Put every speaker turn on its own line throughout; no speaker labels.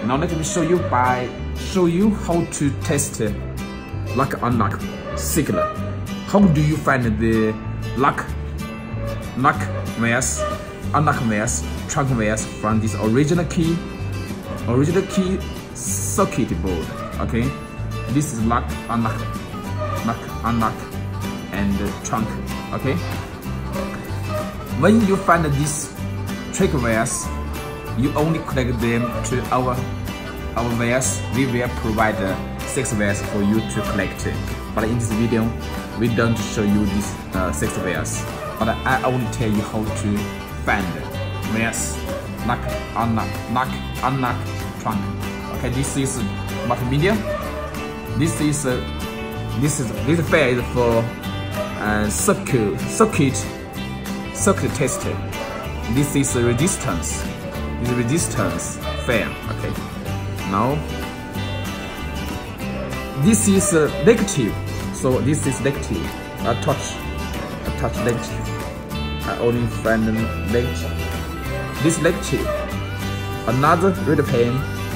Now let me show you how to test lock unlock signal. How do you find the lock wires, unlock wires, trunk wires from this original key circuit board? Okay, this is lock, unlock, and trunk. Okay, when you find these trick wires, you only connect them to our wires. We will provide 6 wires for you to collect. But in this video, we don't show you these 6 wires. But I only tell you how to find wires, lock, unlock, trunk. Okay, this is multimedia. This file is for circuit tester. This is resistance. This is resistance file. Okay. Now this is negative. So this is negative. I touch negative. I only find negative. This negative. Another red pen.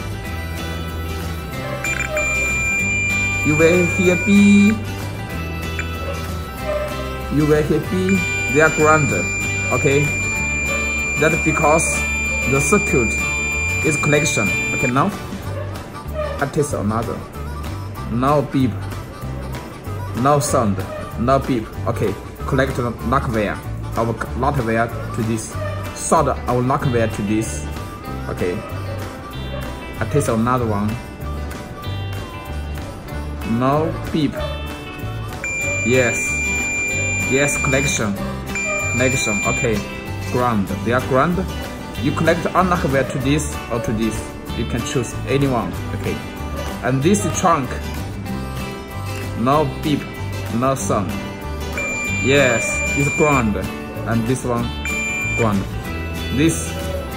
You will hear B. You will hear B. They are ground. Okay. That's because the circuit is connection. Okay, now I test another. Now beep. Now sound. Now beep. Okay, connect the lock wire. Our lock wire to this. Solder our lock wire to this. Okay. I test another one. Now beep. Yes. Yes, connection. Okay. Ground. They are ground. You connect unlock wire to this or to this. You can choose anyone. Okay. And this trunk. No beep. No sound. Yes, it's ground. And this one ground. This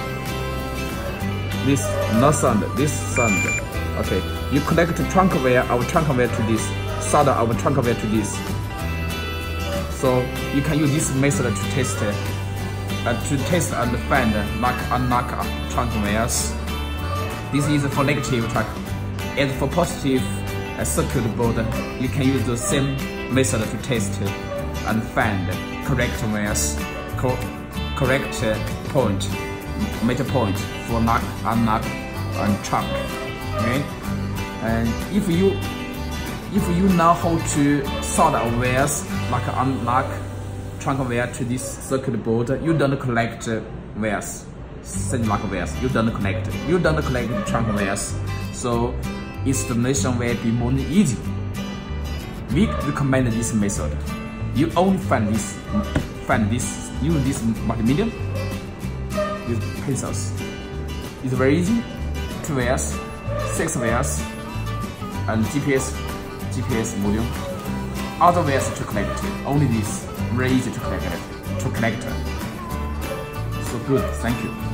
no sound. This sound. Okay. You connect to trunk wire, our trunk wire to this. Solder our trunk wire to this. So you can use this method to test and find lock, unlock trunk wires. This is for negative trunk. As for positive circuit board, you can use the same method to test and find correct wires, correct point, meter point for lock, unlock, and trunk. Okay, and if you know how to solder wires, like unlock, trunk wire to this circuit board, you don't collect wires, lock wires. You don't collect trunk wires. So installation will be more easy. We recommend this method. You only find this, use this multimedia, these pencils. It's very easy. 2 wires, 6 wires, and GPS module. Other wires to connect. Only this, very easy to connect. So good. Thank you.